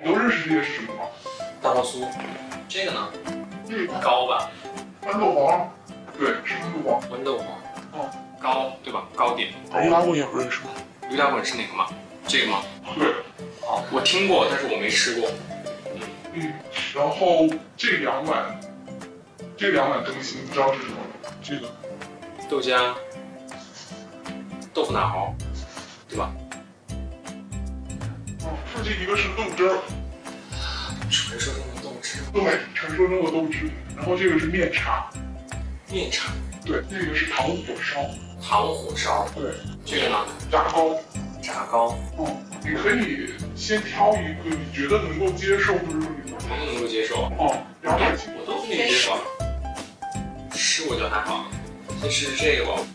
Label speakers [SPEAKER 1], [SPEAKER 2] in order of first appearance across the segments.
[SPEAKER 1] 你都认识这些是什么吗？
[SPEAKER 2] 大泡酥，这个呢？
[SPEAKER 1] 这个
[SPEAKER 2] 糕吧？
[SPEAKER 1] 豌豆黄，对，是豌豆黄。
[SPEAKER 2] 豌豆黄。
[SPEAKER 1] 哦，
[SPEAKER 2] 糕对吧？糕点。
[SPEAKER 1] 驴打滚也不认识吗？
[SPEAKER 2] 驴打滚是哪个吗？这个吗？
[SPEAKER 1] 对。
[SPEAKER 2] 哦，我听过，但是我没吃过。
[SPEAKER 1] 然后这两碗东西你不知道是什么？这个
[SPEAKER 2] 豆浆、豆腐脑，对吧？
[SPEAKER 1] 哦，这一个是豆汁儿，
[SPEAKER 2] 传说中的豆汁。
[SPEAKER 1] 对，传说中的豆汁。然后这个是面茶，
[SPEAKER 2] 面茶。
[SPEAKER 1] 对，这个是糖火烧，
[SPEAKER 2] 糖火烧。
[SPEAKER 1] 对，
[SPEAKER 2] 这个呢？
[SPEAKER 1] 炸糕，
[SPEAKER 2] 炸糕。
[SPEAKER 1] 哦，你可以先挑一个你觉得能够接受，或者说你
[SPEAKER 2] 我都能够接受。
[SPEAKER 1] 哦，200斤，
[SPEAKER 2] 我都可以接受。吃我就还好，先试试这个吧。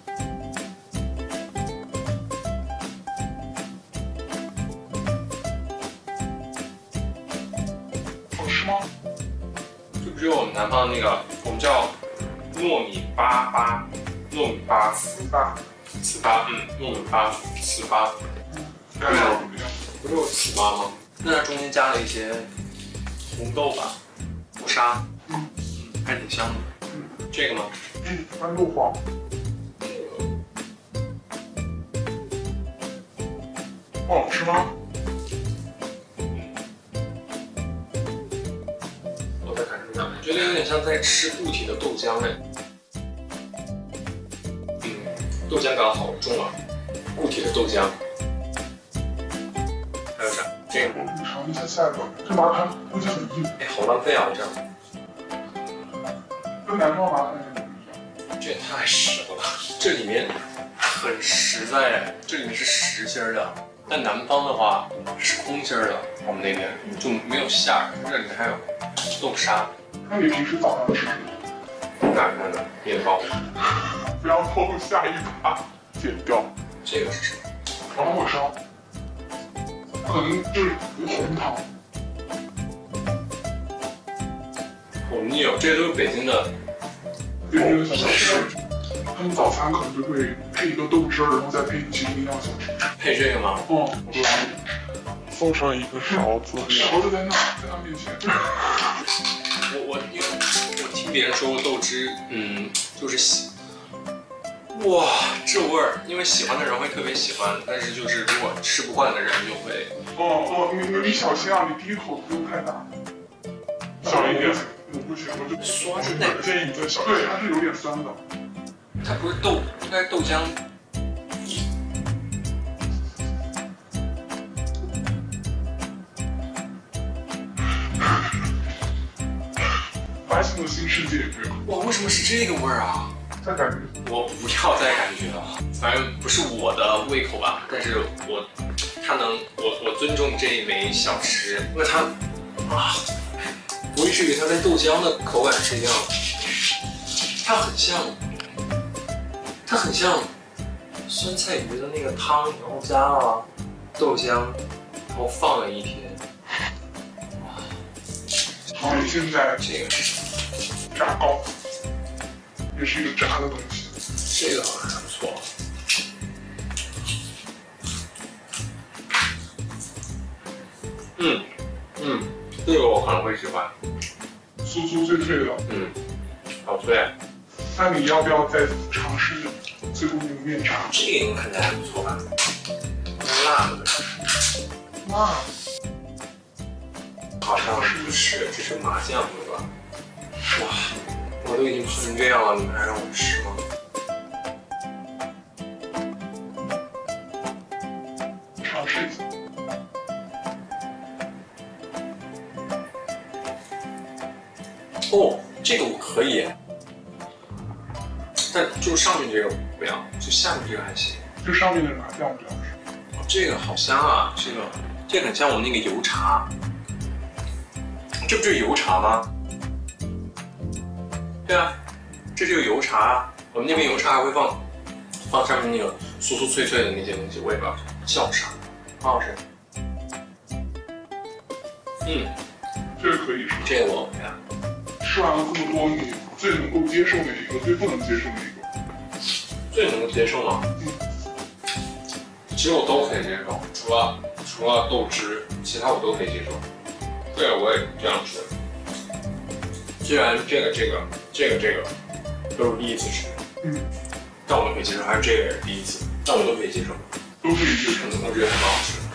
[SPEAKER 1] 好吃吗？
[SPEAKER 2] 就只有我们南方那个，我们叫糯米粑粑，糯米粑糍粑，糯米粑糍粑。
[SPEAKER 1] 感觉怎么样？
[SPEAKER 2] 不是有糍粑吗？那它中间加了一些红豆吧，豆沙，还挺香的。这个吗？
[SPEAKER 1] 豌豆黄。好吃吗？
[SPEAKER 2] 我再感受一下，觉得有点像在吃固体的豆浆哎。豆浆感好重啊，固体的豆浆。还有啥？这个。
[SPEAKER 1] 我尝一下下一个，这麻汤估计很硬。
[SPEAKER 2] 哎，好浪费啊！这样。
[SPEAKER 1] 跟南方麻汤有点不一样。
[SPEAKER 2] 这也太实了吧！这里面很实在，这里面是实心的。但南方的话是空心的，我们那边就没有馅儿，这里面还有豆沙。
[SPEAKER 1] 那你平时早上吃什么？
[SPEAKER 2] 哪看的面包？
[SPEAKER 1] 不要透露下一趴，剪掉。
[SPEAKER 2] 这个是什么？
[SPEAKER 1] 糖火烧，可能就是红糖。
[SPEAKER 2] 好腻哦，这些都是北京的。
[SPEAKER 1] 北京的小吃，他们早餐可能就会配一个豆汁儿，然后再配一些营养小吃。
[SPEAKER 2] 配这个吗？
[SPEAKER 1] 哦，对。送上一个勺子，勺子在那，在他面前。
[SPEAKER 2] 因为我听别人说过豆汁，就是哇，这味儿，因为喜欢的人会特别喜欢，但是就是如果吃不惯的人就会。
[SPEAKER 1] 你小心啊，你第一口不用太大，小一点。我不行，我就
[SPEAKER 2] 酸的。
[SPEAKER 1] 建议你再小。对，它是有点酸的。
[SPEAKER 2] 它不是豆，应该是豆浆。
[SPEAKER 1] 发现了新世界，对吧？
[SPEAKER 2] 哇，为什么是这个味儿啊？
[SPEAKER 1] 再感觉。
[SPEAKER 2] 我不要再感觉了，反正不是我的胃口吧。但是我尊重这一枚小吃，因为它我一直以为它跟豆浆的口感是一样，它很像酸菜鱼的那个汤，然后加了豆浆，然后放了一天。
[SPEAKER 1] 好，现在
[SPEAKER 2] 这个是什么？
[SPEAKER 1] 炸糕，也是一个炸的东西。
[SPEAKER 2] 这个好像还不错。这个我可能会喜欢。
[SPEAKER 1] 酥酥脆脆的。
[SPEAKER 2] 好脆。
[SPEAKER 1] 那你要不要再尝试最后那个面茶？
[SPEAKER 2] 这个应该看起来还不错吧？辣的。辣。好像是，这是麻酱对吧？哇，我都已经吃成这样了，你们还让我吃吗？
[SPEAKER 1] 尝试一下。
[SPEAKER 2] 哦，这个我可以，但就上面这个不要，就下面这个还行。
[SPEAKER 1] 这上面的麻酱不要吃。
[SPEAKER 2] 哦，这个好香啊！这个很像我那个油茶。这不就是油茶吗？对啊，这就是油茶。我们那边油茶还会放上面那个酥酥脆脆的那些东西，我也不知道叫啥，很好吃。
[SPEAKER 1] 这个可以是。
[SPEAKER 2] 这个我 OK 啊。
[SPEAKER 1] 吃完了这么多，你最能够接受哪一个？最不能接受哪一个？
[SPEAKER 2] 最能接受吗？其实我都可以接受，除了豆汁，其他我都可以接受。 对，我也这样吃。虽然这个都是第一次吃，但我都可以接受，还是这个也是第一次，但我都可以接受，
[SPEAKER 1] 都可以接受。
[SPEAKER 2] 我觉得很好吃。